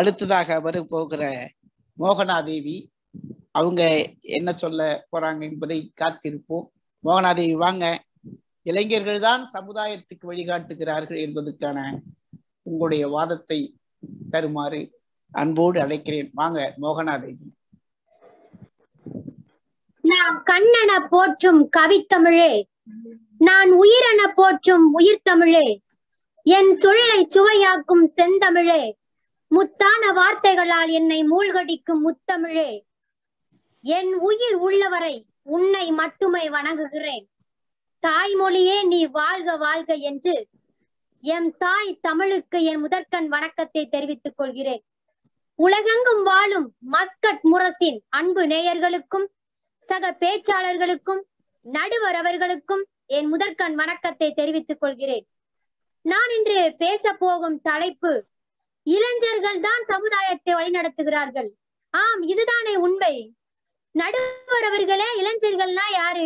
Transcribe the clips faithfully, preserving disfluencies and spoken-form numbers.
அடுத்ததாக வர போகிற மோகனாதேவி அவங்க என்ன சொல்ல போறாங்க என்பதை காத்திருப்போம். மோகனாதேவி வாங்க. இளைஞர்கள் தான் சமுதாயத்துக்கு வழிகாட்டுகிறார்கள் என்பதற்கான உங்களுடைய வாதத்தை தருமாறு அன்போடு அழைக்கிறேன். வாங்க மோகனாதேவி. நான் கண்ணென போற்றும் கவித்தமிழே, நான் உயிரென போற்றும் உயிர் தமிழே, என் சொல்லை சுவையாக்கும் செந்தமிழே, முத்தான வார்த்தைகளால் என்னை மூழ்கடிக்கும் முத்தமிழே, என் உயிர் உள்ளவரை உன்னை மட்டுமே வணங்குகிறேன். தாய்மொழியே நீ வாழ்க வாழ்க என்று எம் தாய் தமிழுக்கு என் முதற்கண் வணக்கத்தை தெரிவித்துக் கொள்கிறேன். உலகெங்கும் வாழும் மஸ்கட் முரசின் அன்பு நேயர்களுக்கும் சக பேச்சாளர்களுக்கும் நடுவர் அவர்களுக்கும் என் முதற்கண் வணக்கத்தை தெரிவித்துக் கொள்கிறேன். நான் இன்று பேச போகும் தலைப்பு, இளைஞர்கள் தான் சமுதாயத்தை வழிநடத்துகிறார்கள். ஆம், இதுதானே உண்மை. நடுவர் அவர்களே, இளைஞர்கள்னா யாரு?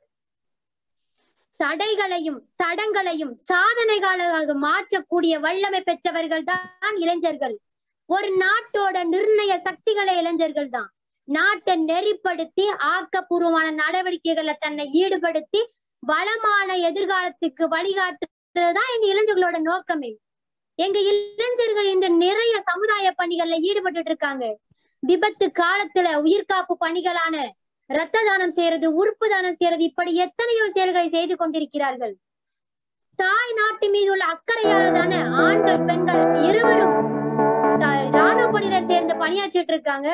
தடைகளையும் தடங்களையும் சாதனைகளாக மாற்றக்கூடிய வல்லமை பெற்றவர்கள் தான் இளைஞர்கள். ஒரு நாட்டோட நிர்ணய சக்திகளை இளைஞர்கள் தான். நாட்டை நெறிப்படுத்தி ஆக்கப்பூர்வமான நடவடிக்கைகளை தன்னை ஈடுபடுத்தி வளமான எதிர்காலத்துக்கு வழிகாட்டுறதுதான் எங்க இளைஞர்களோட நோக்கமே. எங்க இளைஞர்கள் இன்று நிறைய சமுதாய பணிகள்ல ஈடுபட்டு இருக்காங்க. விபத்து காலத்துல உயிர்காப்பு பணிகளான இரத்த தானம் செய்யறது, உறுப்பு தானம் செய்யறது, இப்படி எத்தனையோ செயல்களை செய்து கொண்டிருக்கிறார்கள். தாய் நாட்டு மீது உள்ள அக்கறையானதான ஆண்கள் பெண்கள் இருவரும் ராணுவ பணியினர் சேர்ந்து பணியாற்றிட்டு இருக்காங்க.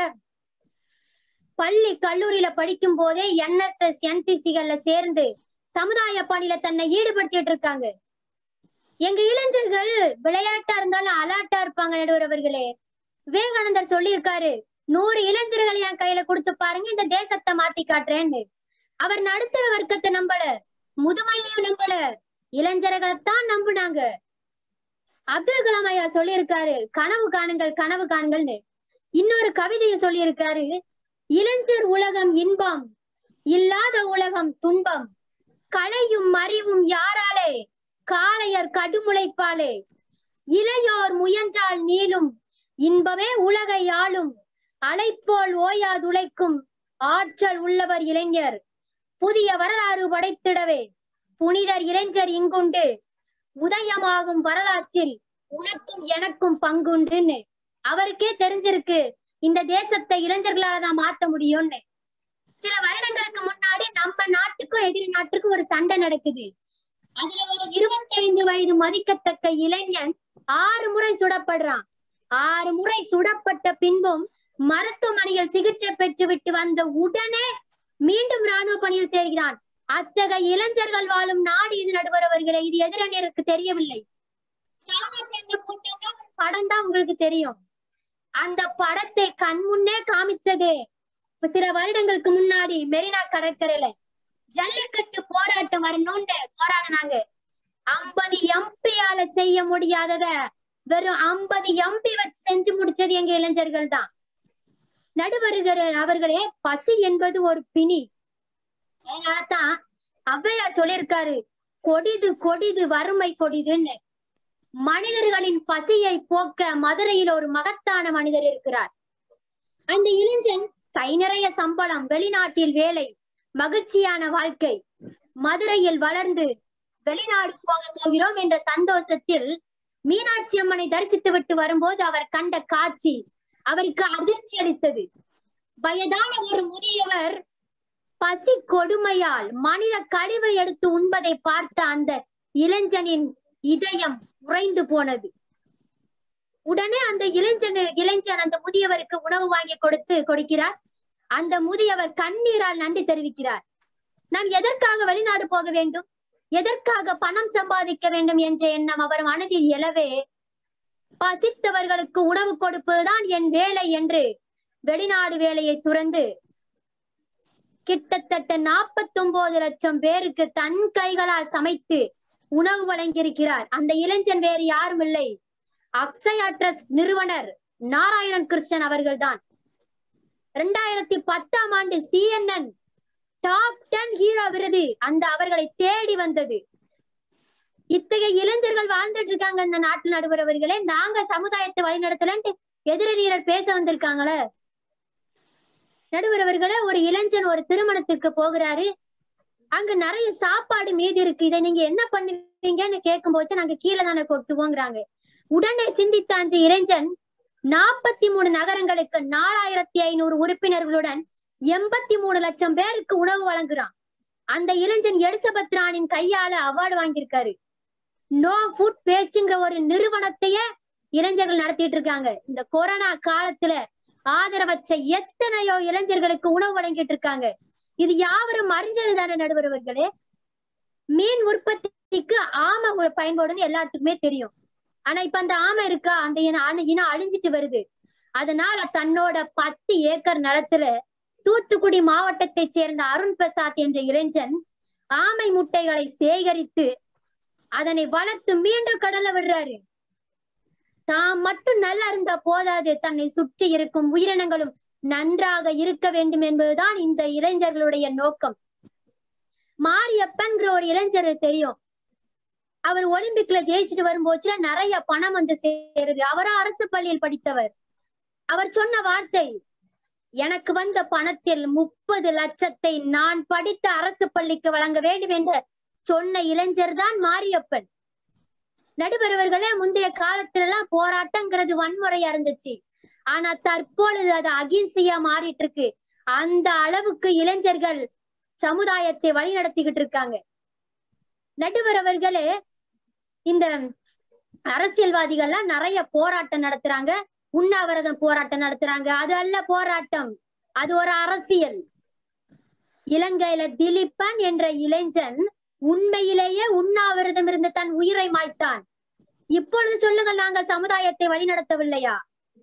பள்ளி கல்லூரியில படிக்கும் போதே N S S N C சிகள்ல சேர்ந்து சமுதாய பணியில தன்னை ஈடுபடுத்திட்டு இருக்காங்க. எங்க இளைஞர்கள் விளையாட்டா இருந்தாலும் அலாட்டா இருப்பாங்க. நடுவர் அவர்களே, விவேகானந்தர் சொல்லி இருக்காரு, நூறு இளைஞர்கள் என் கையில கொடுத்து பாருங்க, இந்த தேசத்தை மாத்தி காட்டுறேன்னு. அவர் நடுத்தர வர்க்கத்தை நம்பல, முதுமையையும் நம்பல, இளைஞர்களைத்தான் நம்புனாங்க. அப்துல் கலாம் ஐயா சொல்லி இருக்காரு, கனவு காணுங்கள் கனவு காணுங்கள்னு. இன்னொரு கவிதையை சொல்லி இருக்காரு, இளைஞர் உலகம் இன்பம், இல்லாத உலகம் துன்பம், கலையும் அறிவும் யாராலே, காளையர் கடுமுளைப்பாலே, இளையோர் முயன்றால் நீளும், இன்பமே உலகை ஆளும், அலைப்போல் ஓயாதுழைக்கும் ஆற்றல் உள்ளவர் இளைஞர், புதிய வரலாறு படைத்திடவே புனிதர் இளைஞர் இங்குண்டு, உதயமாகும் வரலாற்றில் உனக்கும் எனக்கும் பங்குண்டுன்னு. அவருக்கே தெரிஞ்சிருக்கு இந்த தேசத்தை இளைஞர்களால தான் மாத்த முடியும்னு. சில வருடங்களுக்கு முன்னாடி நம்ம நாட்டுக்கும் எதிரி நாட்டுக்கும் ஒரு சண்டை நடக்குது. அதுல ஒரு இருபத்தி ஐந்து வயது மதிக்கத்தக்க இளைஞன் ஆறு முறை சுடப்படுறான். ஆறு முறை சுடப்பட்ட பின்பும் மருத்துவமனையில் சிகிச்சை பெற்று விட்டு வந்த உடனே மீண்டும் ராணுவ பணியில் சேர்கிறான். அத்தகைய இளைஞர்கள் வாழும் நாடு இது. நடுவர் அவர்களே, இது எதிரணியருக்கு தெரியவில்லை. படம் தான் உங்களுக்கு தெரியும். அந்த படத்தை கண்முன்னே காமிச்சது சில வருடங்களுக்கு முன்னாடி மெரினா கடற்கரையில ஜல்லிக்கட்டு போராட்டம் வரணும்னு போராடினாங்க. ஐம்பது எம்பியால செய்ய முடியாதத வெறும் ஐம்பது எம்பி வச்சு செஞ்சு முடிச்சது எங்க இளைஞர்கள் தான். நடுவருகிற அவர்களே, பசி என்பது ஒரு பிணி. அதனாலதான் ஔவையார் சொல்லியிருக்காரு, கொடிது கொடிது வறுமை கொடிதுன்னு. மனிதர்களின் பசியை போக்க மதுரையில் ஒரு மகத்தான மனிதர் இருக்கிறார். அந்த இளைஞன் கை நிறைய சம்பளம், வெளிநாட்டில் வேலை, மகிழ்ச்சியான வாழ்க்கை. மதுரையில் வளர்ந்து வெளிநாடு போக போகிறோம் என்ற சந்தோஷத்தில் மீனாட்சி அம்மனை தரிசித்து விட்டு வரும்போது அவர் கண்ட காட்சி அவருக்கு அதிர்ச்சி அளித்தது. வயதான ஒரு முதியவர் பசி கொடுமையால் மனித கழிவை எடுத்து உண்பதை பார்த்த அந்த இளைஞனின் இதயம் உறைந்து போனது. உடனே அந்த இளைஞன் இளைஞன் அந்த முதியவருக்கு உணவு வாங்கி கொடுத்து கொடுக்கிறார். அந்த முதியவர் கண்ணீரால் நன்றி தெரிவிக்கிறார். நாம் எதற்காக வெளிநாடு போக வேண்டும், எதற்காக பணம் சம்பாதிக்க வேண்டும் என்ற எண்ணம் அவர் மனதில் எழவே, பசித்தவர்களுக்கு உணவு கொடுப்பதுதான் என் வேலை என்று வெளிநாடு வேலையை துறந்து கிட்டத்தட்ட நாற்பத்தி ஒன்பது லட்சம் பேருக்கு தன் கைகளால் சமைத்து உணவு வழங்கியிருக்கிறார். அந்த இளைஞன் வேறு யாரும் இல்லை, அக்ஷயா ட்ரஸ்ட் நிறுவனர் நாராயணன் கிருஷ்ணன் அவர்கள் தான். இரண்டாயிரத்தி பத்தாம் ஆண்டு C N N top ten hero விருது அந்த அவர்களை தேடி வந்தது. இத்தகைய இளைஞர்கள் வாழ்ந்துட்டு இருக்காங்க இந்த நாட்டில். நடுவரவர்களே, நாங்க சமுதாயத்தை வழிநடத்தலன்ட்டு எதிரணியர் பேச வந்திருக்காங்களே. நடுவர் அவர்களே, ஒரு இளைஞன் ஒரு திருமணத்திற்கு போகிறாரு. அங்க நிறைய சாப்பாடு மீதி இருக்கு. இதை நீங்க என்ன பண்ணுவீங்கன்னு கேட்கும் போது நாங்க கீழே தானே கொட்டுவோங்கிறாங்க. உடனே சிந்தித்த அந்த இளைஞன் நாற்பத்தி மூணு நகரங்களுக்கு நாலாயிரத்தி ஐநூறு உறுப்பினர்களுடன் எண்பத்தி மூணு லட்சம் பேருக்கு உணவு வழங்குறான். அந்த இளைஞன் எலிசபெத் ராணியின் கையால அவார்டு வாங்கியிருக்காரு. நோ ஃபுட் வேஸ்ட்ங்கிற ஒரு நிறுவனத்தையே இளைஞர்கள் நடத்திட்டு இருக்காங்க. இந்த கொரோனா காலத்துல ஆதரவற்ற எத்தனையோ இளைஞர்களுக்கு உணவு வழங்கிட்டு இருக்காங்க. இது யாவரும் அறிஞ்சது தானே நடுவர் அவர்களே. மீன் உற்பத்திக்கு ஆமை ஒரு பயன்பாடுன்னு எல்லாத்துக்குமே தெரியும். ஆனா இப்ப அந்த ஆமை இருக்கா, அந்த இனம் இனம் அழிஞ்சிட்டு வருது. அதனால தன்னோட பத்து ஏக்கர் நிலத்துல தூத்துக்குடி மாவட்டத்தை சேர்ந்த அருண் பிரசாத் என்ற இளைஞன் ஆமை முட்டைகளை சேகரித்து அதனை வளர்த்து மீண்டும் கடல்ல விடுறாரு. தாம் மட்டும் நல்லா இருந்தா போதாது, தன்னை சுற்றி இருக்கும் உயிரினங்களும் நன்றாக இருக்க வேண்டும் என்பதுதான் இந்த இளைஞர்களுடைய நோக்கம். மாரியப்பன்கிற ஒரு இளைஞர் தெரியும். அவர் ஒலிம்பிக்ல ஜெயிச்சுட்டு வரும்போதுல நிறைய பணம் வந்து சேருது. அவரா அரசு பள்ளியில் படித்தவர். அவர் சொன்ன வார்த்தை, எனக்கு வந்த பணத்தில் முப்பது லட்சத்தை நான் படித்த அரசு பள்ளிக்கு வழங்க வேண்டும் என்று சொன்ன இளைஞர் தான் மாரியப்பன். நடுவர்களே, முந்தைய காலத்துல எல்லாம் போராட்டங்கிறது வன்முறையா இருந்துச்சு. ஆனா தற்பொழுது அது அகிம்சையா மாறிட்டு இருக்கு. அந்த அளவுக்கு இளைஞர்கள் சமுதாயத்தை வழி நடத்திக்கிட்டு இருக்காங்க. நடுவர் அவர்களே, இந்த அரசியல்வாதிகள்லாம் நிறைய போராட்டம் நடத்துறாங்க, உண்ணாவிரதம் போராட்டம் நடத்துறாங்க. அது அல்ல போராட்டம், அது ஒரு அரசியல். இலங்கையில திலீபன் என்ற இளைஞன் உண்மையிலேயே உண்ணாவிரதம் இருந்து தன் உயிரை மாய்த்தான். இப்பொழுது சொல்லுங்கள், நாங்கள் சமுதாயத்தை வழிநடத்தவில்லையா?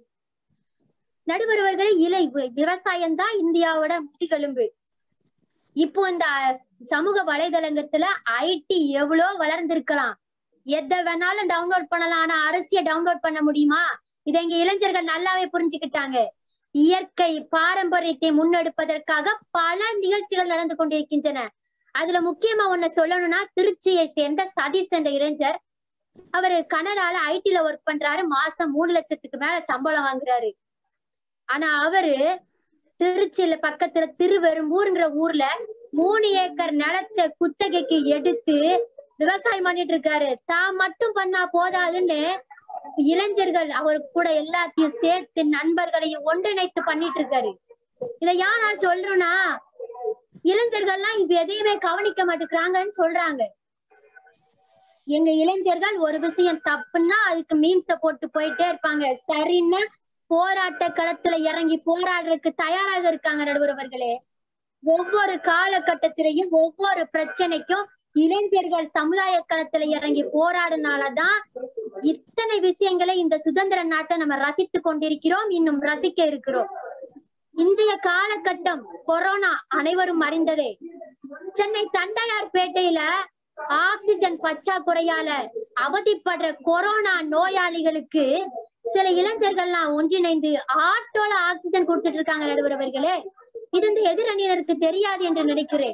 நடுவர்களே, இலை விவசாயம் தான் இந்தியாவோட முதுகெலும்பு. இப்போ இந்த சமூக வலைதளங்கத்துல ஐடி எவ்வளோ வளர்ந்திருக்கலாம், எதை வேணாலும் டவுன்லோட் பண்ணலாம். ஆனா அரசியை டவுன்லோட் பண்ண முடியுமா? இதை இங்க இளைஞர்கள் நல்லாவே புரிஞ்சுக்கிட்டாங்க. இயற்கை பாரம்பரியத்தை முன்னெடுப்பதற்காக பல நிகழ்ச்சிகள் நடந்து கொண்டிருக்கின்றன. அதுல முக்கியமா ஒண்ணு சொல்லணும்னா, திருச்சியை சேர்ந்த சதீஷ் என்ற இளைஞர், அவரு கனடால ஐடில ஒர்க் பண்றாரு. மாசம் மூணு லட்சத்துக்கு மேல சம்பளம் வாங்குறாரு. ஆனா அவரு திருச்சியில பக்கத்துல திருவெரும்பூர்ங்கிற ஊர்ல மூணு ஏக்கர் நிலத்தை குத்தகைக்கு எடுத்து விவசாயம் பண்ணிட்டு இருக்காரு. தான் மட்டும் பண்ணா போதாதுன்னு இளைஞர்கள் அவர் கூட எல்லாத்தையும் சேர்த்து நண்பர்களையும் ஒன்றிணைத்து பண்ணிட்டு இருக்காரு. இதை ஏன் நான் சொல்றேன்னா, இளைஞர்கள்லாம் இப்ப எதையுமே கவனிக்க மாட்டேங்கிறாங்கன்னு சொல்றாங்க. எங்க இளைஞர்கள் ஒரு விஷயம் தப்புன்னா அதுக்கு மீம்ஸ போட்டு போயிட்டே இருப்பாங்க. சரின்னா போராட்ட களத்துல இறங்கி போராடுறதுக்கு தயாராக இருக்காங்க. நடுவர்களே, ஒவ்வொரு காலகட்டத்திலையும் ஒவ்வொரு பிரச்சனைக்கும் இளைஞர்கள் சமுதாய களத்துல இறங்கி போராடினாலதான் இத்தனை விஷயங்களை இந்த சுதந்திர நாட்டை நம்ம ரசித்து கொண்டிருக்கிறோம், இன்னும் ரசிக்க இருக்கிறோம். இன்றைய காலகட்டம் கொரோனா அனைவரும் அறிந்ததே. சென்னை தண்டையார்பேட்டையில ஆக்சிஜன் பற்றாக்குறையால அவதிப்படுற கொரோனா நோயாளிகளுக்கு சில இளைஞர்கள்லாம் ஒன்றிணைந்து ஆட்டோல ஆக்சிஜன் கொடுத்துட்டு இருக்காங்க. நடுவர்களே, இது இந்த எதிரணியினருக்கு தெரியாது என்று நினைக்கிறேன்.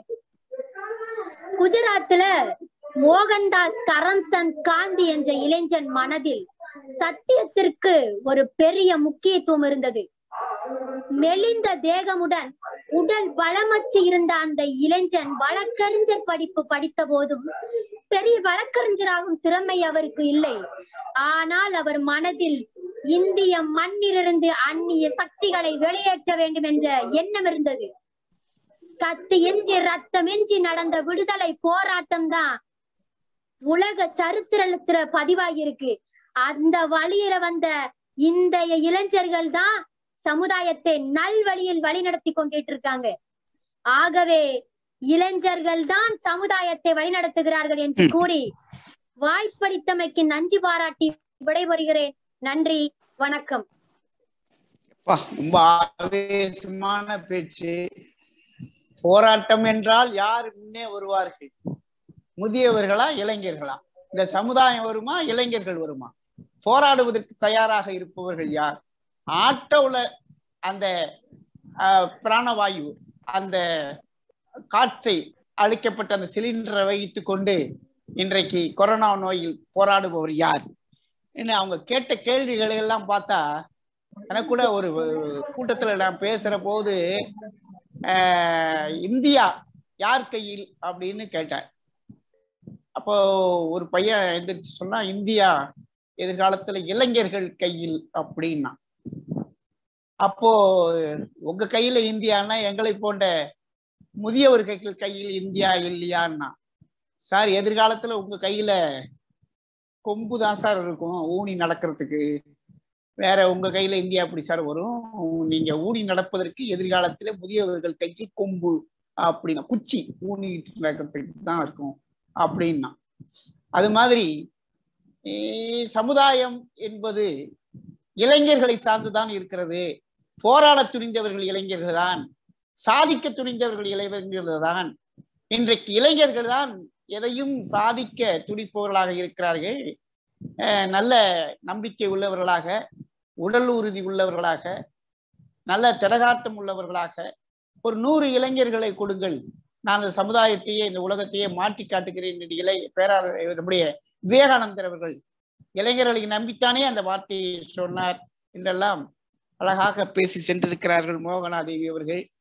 குஜராத்ல மோகன்தாஸ் கரம்சந்த் காந்தி என்ற இளைஞன் மனதில் சத்தியத்திற்கு ஒரு பெரிய முக்கியத்துவம் இருந்தது. மெலிந்த தேகமுடன் உடல் பலமற்று இருந்த அந்த இளைஞன் வழக்கறிஞர் படிப்பு படித்த போதும் பெரிய வழக்கறிஞராகும் திறமை அவருக்கு இல்லை. ஆனால் அவர் மனதில் இந்திய மண்ணிலிருந்து அந்நிய சக்திகளை வெளியேற்ற வேண்டும் என்ற எண்ணம் இருந்தது. கத்து எஞ்சி ரத்தம் எஞ்சி நடந்த விடுதலை போராட்டம் தான் உலக சரித்திரத்துல பதிவாகி இருக்கு. அந்த வழியில வந்த இன்றைய இளைஞர்கள் தான் சமுதாயத்தை நல்வழியில் வழி நடத்தி கொண்டிட்டு இருக்காங்க. ஆகவே இளைஞர்கள் தான் சமுதாயத்தை வழிநடத்துகிறார்கள் என்று கூறி வாய்ப்பளித்தமைக்கு நன்றி பாராட்டி விடைபெறுகிறேன். நன்றி, வணக்கம். ரொம்ப ஆவேசமான பேச்சு. போராட்டம் என்றால் யார் முன்னே வருவார்கள்? முதியவர்களா, இளைஞர்களா? இந்த சமுதாயம் வருமா, இளைஞர்கள் வருமா? போராடுவதற்கு தயாராக இருப்பவர்கள் யார்? ஆட்டோல அந்த பிராணவாயு, அந்த காற்றை அழிக்கப்பட்ட அந்த சிலிண்டரை வைத்து கொண்டு இன்றைக்கு கொரோனா நோயில் போராடுபவர் யார்? என்ன அவங்க கேட்ட கேள்விகளை எல்லாம் பார்த்தா எனக்கு கூட ஒரு கூட்டத்துல நான் பேசுற போது ஆஹ் இந்தியா யார் கையில் அப்படின்னு கேட்டேன். அப்போ ஒரு பையன் எந்திரிச்சு சொன்னா, இந்தியா எதிர்காலத்துல இளைஞர்கள் கையில் அப்படின்னா. அப்போ உங்க கையில இந்தியான்னா எங்களை போன்ற முதியவர்கள் கையில் இந்தியா இல்லையான்னா, சார் எதிர்காலத்துல உங்க கையில கொம்பு தான் சார் இருக்கும் ஊனி நடக்கிறதுக்கு, வேற உங்க கையில இந்தியா எப்படி சார் வரும்? நீங்க ஊனி நடப்பதற்கு எதிர்காலத்துல முதியவர்கள் கையில் கொம்பு அப்படின்னா, குச்சி ஊனிட்டு நடக்கிறதுக்கு தான் இருக்கும் அப்படின்னா. அது மாதிரி சமுதாயம் என்பது இளைஞர்களை சார்ந்துதான் இருக்கிறது. போராட துணிந்தவர்கள் இளைஞர்கள் தான், சாதிக்க துணிந்தவர்கள் இளைஞர்கள் தான். இன்றைக்கு இளைஞர்கள் தான் எதையும் சாதிக்க துடிப்பவர்களாக இருக்கிறார்கள். நல்ல நம்பிக்கை உள்ளவர்களாக, உடல் உறுதி உள்ளவர்களாக, நல்ல திடகாட்டம் உள்ளவர்களாக ஒரு நூறு இளைஞர்களை கொடுங்கள், நான் இந்த சமுதாயத்தையே இந்த உலகத்தையே மாற்றி காட்டுகிறேன் என்று இளை பேராளர் நம்முடைய விவேகானந்தர் அவர்கள் இளைஞர்களை நம்பித்தானே அந்த வார்த்தையை சொன்னார் என்றெல்லாம் அழகாக பேசி சென்றிருக்கிறார்கள் மோகனாதேவி அவர்கள்.